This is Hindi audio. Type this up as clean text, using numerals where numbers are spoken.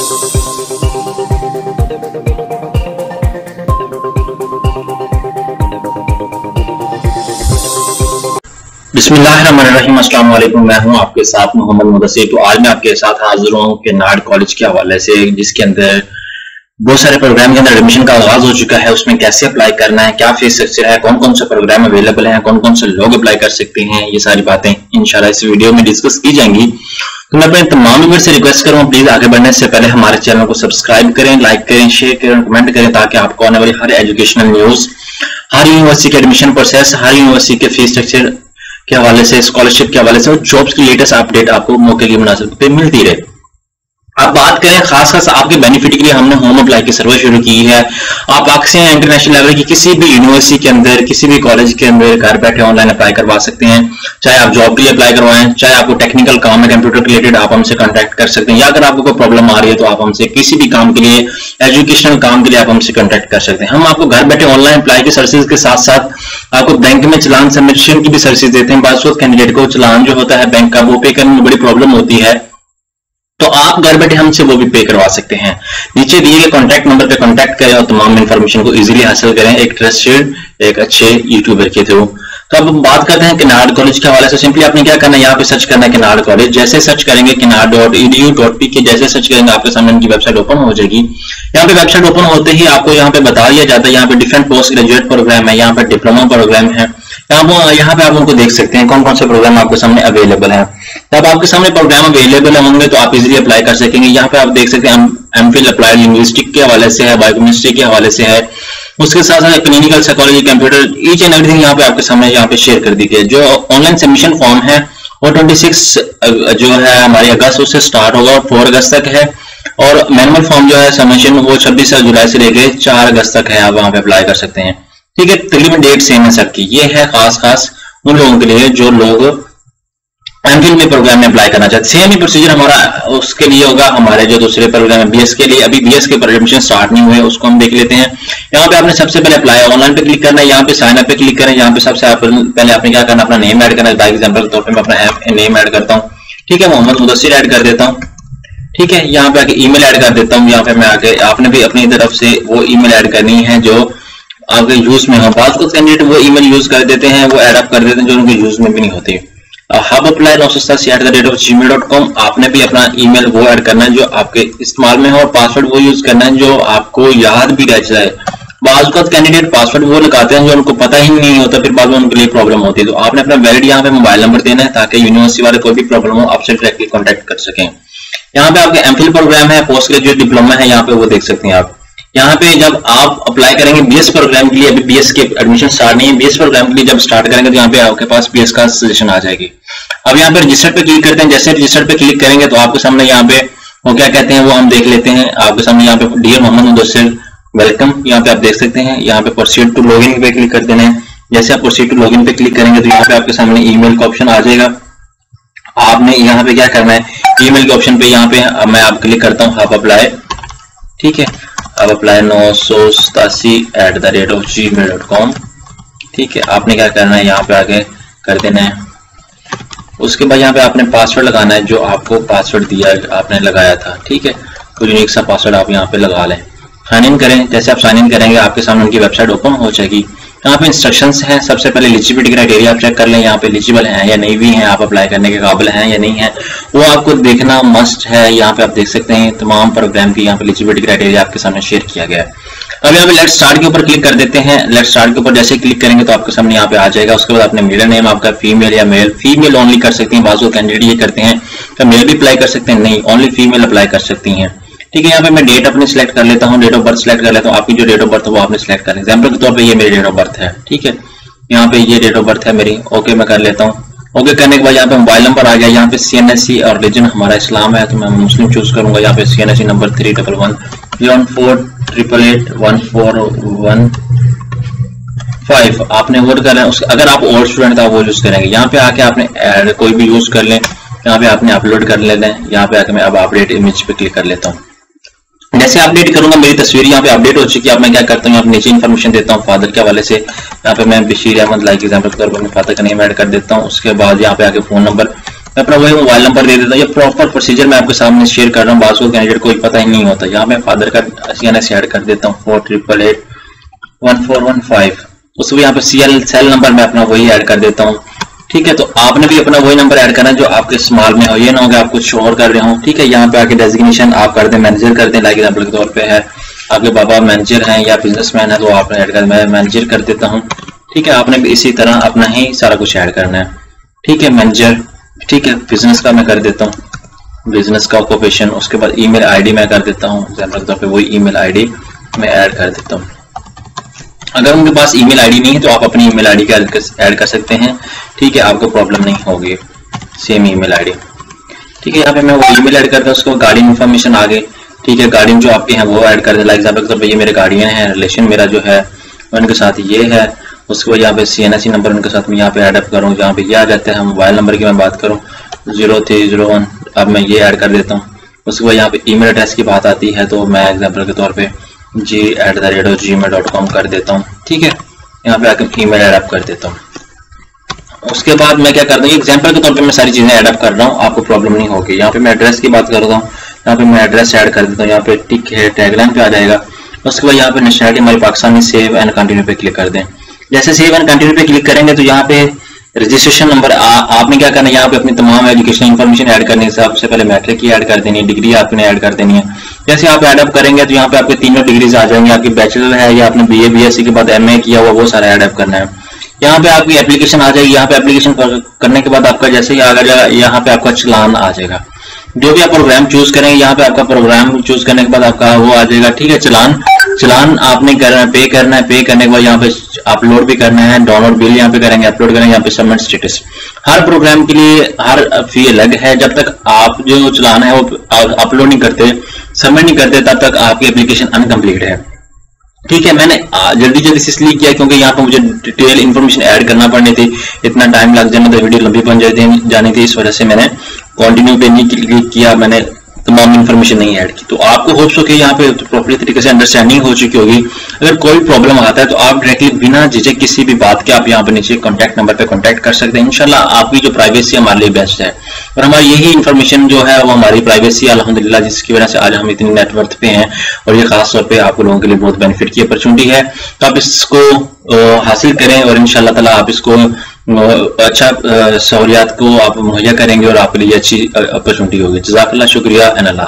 बिस्मिल्लाहिर्रहमानिर्रहीम, अस्सलाम वालेकुम। मैं हूं आपके साथ मोहम्मद मुदस्सिर। तो आज मैं आपके साथ हाजिर हूं केनार्ड कॉलेज के हवाले से, जिसके अंदर बहुत सारे प्रोग्राम के अंदर एडमिशन का आगाज हो चुका है। उसमें कैसे अप्लाई करना है, क्या फीस स्ट्रक्चर है, कौन कौन से प्रोग्राम अवेलेबल हैं, कौन कौन से लोग अप्लाई कर सकते हैं, ये सारी बातें इंशाल्लाह इस वीडियो में डिस्कस की जाएंगी। तो मैं अपने तमाम व्यूअर्स से रिक्वेस्ट करूंगा, प्लीज आगे बढ़ने से पहले हमारे चैनल को सब्सक्राइब करें, लाइक करें, शेयर करें, कमेंट करें, ताकि आपको आने वाली हर एजुकेशनल न्यूज, हर यूनिवर्सिटी के एडमिशन प्रोसेस, हर यूनिवर्सिटी के फीस स्ट्रक्चर के हवाले से, स्कॉलरशिप के हवाले से और जॉब्स की लेटेस्ट अपडेट आपको मौके के लिए मुनासिब पे मिलती रहे। अब बात करें खास आपके बेनिफिट के लिए हमने होम अप्लाई की सर्विस शुरू की है। आप पाकिस्तान या इंटरनेशनल लेवल की किसी भी यूनिवर्सिटी के अंदर, किसी भी कॉलेज के अंदर घर बैठे ऑनलाइन अप्लाई करवा सकते हैं। चाहे आप जॉब के लिए अप्लाई करवाएं, चाहे आपको टेक्निकल काम है कंप्यूटर रिलेटेड, आप हमसे कांटेक्ट कर सकते हैं। या अगर आपको कोई प्रॉब्लम आ रही है तो आप हमसे किसी भी काम के लिए, एजुकेशनल काम के लिए आप हमसे कांटेक्ट कर सकते हैं। हम आपको घर बैठे ऑनलाइन अप्लाई की सर्विसेज के साथ साथ आपको बैंक में चलान सबमिशन की भी सर्विसेज देते हैं। बात कैंडिडेट को चलान जो होता है बैंक का, वो पे करने में बड़ी प्रॉब्लम होती है, तो आप घर बैठे हमसे वो भी पे करवा सकते हैं। नीचे दिए गए कॉन्टैक्ट नंबर पे कॉन्टैक्ट करें और तमाम इंफॉर्मेशन को इजीली हासिल करें एक ट्रस्टेड, एक अच्छे यूट्यूबर के थ्रू। तो अब बात करते हैं केनार्ड कॉलेज के हवाले से। सिंपली आपने क्या करना है, यहाँ पे सर्च करना है केनार्ड कॉलेज। जैसे सर्च करेंगे kenard.edu.pk, जैसे सर्च करेंगे आपके सामने उनकी वेबसाइट ओपन हो जाएगी। यहाँ पे वेबसाइट ओपन होते ही आपको यहाँ पे बता दिया जाता है, यहाँ पे डिफरेंट पोस्ट ग्रेजुएट प्रोग्राम है, यहाँ पे डिप्लोमा प्रोग्राम है। यहाँ पे आप उनको देख सकते हैं कौन कौन से प्रोग्राम आपके सामने अवेलेबल है। जब आपके सामने प्रोग्राम अवेलेबल होंगे तो आप इजीली अप्लाई कर सकेंगे। यहाँ पे आप देख सकते हैं एमफिल अप्लाइड लिंग्विस्टिक के हवाले से है, बायोकेमिस्ट्री के हवाले से है, उसके साथ साथ clinical psychology, computer, each and everything यहाँ पे आपके सामने यहाँ पे शेयर कर दी गई है। जो ऑनलाइन सबमिशन फॉर्म है वो 26 जो है हमारे अगस्त उससे स्टार्ट होगा और 4 अगस्त तक है। और मैनुअल फॉर्म जो है सबमिशन वो 26 जुलाई से लेकर 4 अगस्त तक है, आप वहां पे अप्लाई कर सकते हैं। ठीक है, तकरीबन डेट सेम है सबकी। ये है खास उन लोगों के लिए जो लोग एमफिल में प्रोग्राम में अप्लाई करना चाहते हैं। सेम ही प्रोसीजर हमारा उसके लिए होगा हमारे जो दूसरे प्रोग्राम है बीएस के लिए। अभी बीएस के एडमिशन स्टार्ट नहीं हुए, उसको हम देख लेते हैं। यहाँ पे आपने सबसे पहले अप्लाई ऑनलाइन पे क्लिक करना है, यहाँ पे साइन अप पे क्लिक करें। यहाँ पे सबसे पहले आपने क्या करना, अपना नेम ऐड करना है। बाय एग्जाम्पल के तौर पर मैं अपना नेम ऐड करता हूँ, ठीक है, मोहम्मद मुदस्सिर ऐड कर देता हूँ। ठीक है, यहाँ पे आके ईमेल ऐड कर देता हूँ। यहाँ पे मैं आके आपने भी अपनी तरफ से वो ईमेल ऐड करनी है जो आपके यूज में हो। बात को कैंडिडेट वो ईमेल यूज कर देते हैं, वो ऐड अप कर देते हैं जो उनके यूज में भी नहीं होती। हब अप्लाई 987@gmail.com, आपने भी अपना ईमेल वो ऐड करना है जो आपके इस्तेमाल में हो, और पासवर्ड वो यूज करना है जो आपको याद भी रह जाए। बाज़ कैंडिडेट पासवर्ड वो लगाते हैं जो उनको पता ही नहीं होता, फिर बाद में उनके लिए प्रॉब्लम होती है। तो आपने अपना वैलिड यहाँ पे मोबाइल नंबर देना है ताकि यूनिवर्सिटी वाले कोई भी प्रॉब्लम हो आपसे डायरेक्टली कॉन्टेक्ट कर सकें। यहाँ पे आपके एमफिल प्रोग्राम है, पोस्ट ग्रेजुएट डिप्लोमा है, यहाँ पे वो देख सकते हैं आप। यहाँ पे जब आप अप्लाई करेंगे बीएस प्रोग्राम के लिए, अभी बीएस के एडमिशन स्टार्ट नहीं है, बीएस प्रोग्राम के लिए जब स्टार्ट करेंगे तो यहाँ पे आपके पास बीएस का सजेशन आ जाएगी। अब यहाँ पे रजिस्टर पे क्लिक करते हैं। जैसे रजिस्टर पे क्लिक करेंगे तो आपके सामने यहाँ पे वो क्या कहते हैं वो हम देख लेते हैं। आपके सामने यहाँ पे डियर मोहम्मद मुदस्सिर वेलकम, यहाँ पे आप देख सकते हैं। यहाँ पे प्रोसीड टू लॉगिन पे क्लिक कर देना है। जैसे आप प्रोसीड टू लॉगिन पे क्लिक करेंगे तो यहाँ पे आपके सामने ईमेल का ऑप्शन आ जाएगा। आपने यहाँ पे क्या करना है, ईमेल के ऑप्शन पे यहाँ पे मैं आप क्लिक करता हूँ हब अप्लाई, ठीक है, अब अप्लाई 987@gmail.com, ठीक है। आपने क्या करना है, यहाँ पे आगे कर देना है। उसके बाद यहाँ पे आपने पासवर्ड लगाना है जो आपको पासवर्ड दिया आपने लगाया था, ठीक है। कोई यूनिक सा पासवर्ड आप यहाँ पे लगा लें, साइन इन करें। जैसे आप साइन इन करेंगे आपके सामने उनकी वेबसाइट ओपन हो जाएगी। यहाँ पे इंस्ट्रक्शंस हैं। सबसे पहले एलिजिबिलिटी क्राइटेरिया आप चेक कर लें, यहाँ पे एलिजिबल हैं या नहीं भी हैं, आप अप्लाई करने के काबिल हैं या नहीं है, वो आपको देखना मस्ट है। यहाँ पे आप देख सकते हैं तमाम प्रोग्राम की यहाँ पे एलिजिबिलिटी क्राइटेरिया आपके सामने शेयर किया गया है। अब यहाँ पे लेट स्टार्ट के ऊपर क्लिक कर देते हैं। लेट स्टार्ट के ऊपर जैसे क्लिक करेंगे तो आपके सामने यहाँ पे आ जाएगा। उसके बाद आपने मिडिल नेम आपका फीमेल या मेल, फीमेल ओनली कर सकती हैं। बाजू कैंडिडेट ये करते हैं तो मेल भी अप्लाई कर सकते हैं, नहीं ओनली फीमेल अप्लाई कर सकती हैं, ठीक है। यहाँ पे मैं डेट अपनी सिलेक्ट कर लेता हूँ, डेट ऑफ बर्थ सिलेक्ट कर लेता हूँ। आपकी जो डेट ऑफ बर्थ है वो आपने सिलेक्ट करना है। एग्जाम्पल के तौर पे ये मेरी डेट ऑफ बर्थ है, ठीक है। यहाँ पे ये डेट ऑफ बर्थ है मेरी, ओके मैं कर लेता हूँ। ओके करने के बाद यहाँ पे मोबाइल नंबर आ गया। यहाँ पे CNSE और रिलीजन हमारा इस्लाम है तो मैं मुस्लिम चूज करूंगा। यहाँ पे CNSE नंबर 31114881415 आपने वोट करना है। अगर आप ओल्ड स्टूडेंट तो आप वो यूज करेंगे। यहाँ पे आके आपने कोई भी यूज कर लें, यहाँ पे आपने अपलोड कर लेना है। यहाँ पे आके मैं अब अपडेट इमेज पे क्लिक कर लेता हूँ। जैसे अपडेट करूंगा मेरी तस्वीर यहाँ पे अपडेट हो चुकी है। अब मैं क्या करता हूँ, यहाँ पे नीचे इन्फॉर्मेशन देता हूँ फादर के हवाले से। यहाँ पे मैं बशीर अहमद लाइक एग्जाम्पल के तौर पर अपने फादर का नेम ऐड कर देता हूँ। उसके बाद यहाँ पे आके फोन नंबर मैं अपना वही मोबाइल नंबर दे देता हूँ। ये प्रॉपर प्रोसीजर मैं आपके सामने शेयर कर रहा हूँ, बात को कैंडिडेट को पता ही नहीं होता। यहाँ मैं फादर का CNS ऐड कर देता हूँ 48881415, उसको यहाँ पे सेल नंबर मैं अपना वही ऐड कर देता हूँ। ठीक है, तो आपने भी अपना वही नंबर ऐड करना है जो आपके स्मॉल में हो, ये ना हो कि आप कुछ और कर रहे हो। ठीक है, यहाँ पे आके डेजिग्नेशन आप कर दें मैनेजर कर दें, लाइक एग्जाम्पल के तौर पे है आपके पापा मैनेजर हैं या बिजनेसमैन है तो आपने ऐड कर, मैं मैनेजर कर देता हूँ। ठीक है, आपने भी इसी तरह अपना ही सारा कुछ ऐड करना है। ठीक है, मैनेजर। ठीक है, बिजनेस का मैं कर देता हूँ, बिजनेस का ऑक्यूपेशन, उसके बाद ईमेल आईडी मैं कर देता हूँ, एग्जाम्पल के तौर पे वही ईमेल आईडी मैं ऐड कर देता हूँ। अगर उनके पास ईमेल आईडी नहीं है तो आप अपनी ईमेल आईडी ऐड कर सकते हैं। ठीक है, आपको प्रॉब्लम नहीं होगी, सेम ईमेल आईडी। ठीक है, यहाँ पे मैं वो ईमेल ऐड करता हूँ, उसको गार्डियन इन्फॉर्मेशन आ गई। ठीक है, गार्डियन जो आपके हैं वो ऐड कर दे, लाइक एग्जाम्पल के तौर पे ये मेरे गार्डियन हैं, रिलेशन मेरा जो है उनके साथ ये है। उसके बाद यहाँ पे CNSE नंबर उनके साथ मैं यहाँ पे ऐड अप करूँ, यहाँ पे ये आ जाता है। मोबाइल नंबर की मैं बात करूँ 0301, अब मैं ये ऐड कर देता हूँ। उसके बाद यहाँ पे ईमेल एड्रेस की बात आती है तो मैं एग्जाम्पल के तौर पे g@gmail.com कर देता हूँ। ठीक है, यहाँ पे आकर ईमेल ऐड अप कर देता हूँ। उसके बाद मैं क्या करता हूँ, एग्जाम्पल के तौर पे मैं सारी चीजें ऐड अप कर रहा हूँ, आपको प्रॉब्लम नहीं होगी। यहाँ पे मैं एड्रेस की बात करता हूँ, यहाँ पे मैं एड्रेस ऐड कर देता हूँ, यहाँ पे टिक है, टैगलाइन पे आ जाएगा। उसके बाद यहाँ पे नेशनलिटी हमारी पाकिस्तानी, सेव एंड कंटिन्यू पे क्लिक कर दें। जैसे सेव एंड कंटिन्यू पे क्लिक करेंगे तो यहाँ पे रजिस्ट्रेशन नंबर आपने क्या करना है, यहाँ पे अपनी तमाम एजुकेशनल इन्फॉर्मेशन ऐड करनी है। सबसे पहले मैट्रिक की ऐड कर देनी है, डिग्री आपने ऐड कर देनी है। जैसे आप ऐड अप करेंगे तो यहाँ पे आपके तीनों डिग्रीज आ जाएंगे, आपकी बैचलर है या आपने BA BSc के बाद MA किया हुआ, वो सारा ऐड अप करना है। यहाँ पे आपकी एप्लीकेशन आ जाएगी, यहाँ पे एप्लीकेशन करने के बाद आपका जैसे ही आ जाएगा यहाँ पे आपका चलान आ जाएगा। जो भी आप प्रोग्राम चूज करेंगे यहाँ पे आपका प्रोग्राम चूज करने के बाद आपका वो आ जाएगा। ठीक है, चलान आपने करना है, पे करना है, पे करने के बाद यहाँ पे अपलोड भी करना है, डाउनलोड बिल यहाँ पे करेंगे, अपलोड करेंगे, यहाँ पे सबमिट स्टेटस। हर प्रोग्राम के लिए हर फी अलग है। जब तक आप जो चलान है वो अपलोड नहीं करते, सबमिट नहीं करते, तब तक आपकी एप्लीकेशन अनकम्प्लीट है। ठीक है, मैंने जल्दी इसलिए किया क्योंकि यहाँ पर मुझे डिटेल इन्फॉर्मेशन ऐड करना पड़नी थी, इतना टाइम लग जाना था, वीडियो लंबी बन जानी थी, इस वजह से मैंने कंटिन्यू पे नहीं क्लिक किया, मैंने तमाम इन्फॉर्मेशन नहीं ऐड की। तो आपको होप्स हो कि यहाँ पे प्रॉपरली तरीके से अंडरस्टैंडिंग हो चुकी होगी। अगर कोई प्रॉब्लम आता है तो आप डायरेक्टली बिना झिझक किसी भी बात के आप यहाँ पे नीचे कॉन्टैक्ट नंबर पे कॉन्टैक्ट कर सकते हैं। इंशाल्लाह आपकी जो प्राइवेसी हमारे लिए बेस्ट है और हमारी यही इन्फॉर्मेशन जो है वो हमारी प्राइवेसी अल्हम्दुलिल्लाह, जिसकी वजह से आज हम इतनी नेटवर्क पे हैं और ये खास तौर पे आप लोगों के लिए बहुत बेनिफिट की अपॉर्चुनिटी है। तो आप इसको हासिल करें और इंशाल्लाह ताला आप इसको अच्छा सहूलियात को आप मुहैया करेंगे और आपके लिए अच्छी अपॉर्चुनिटी होगी। जज़ाकल्लाह, शुक्रिया एंड अल्लाह।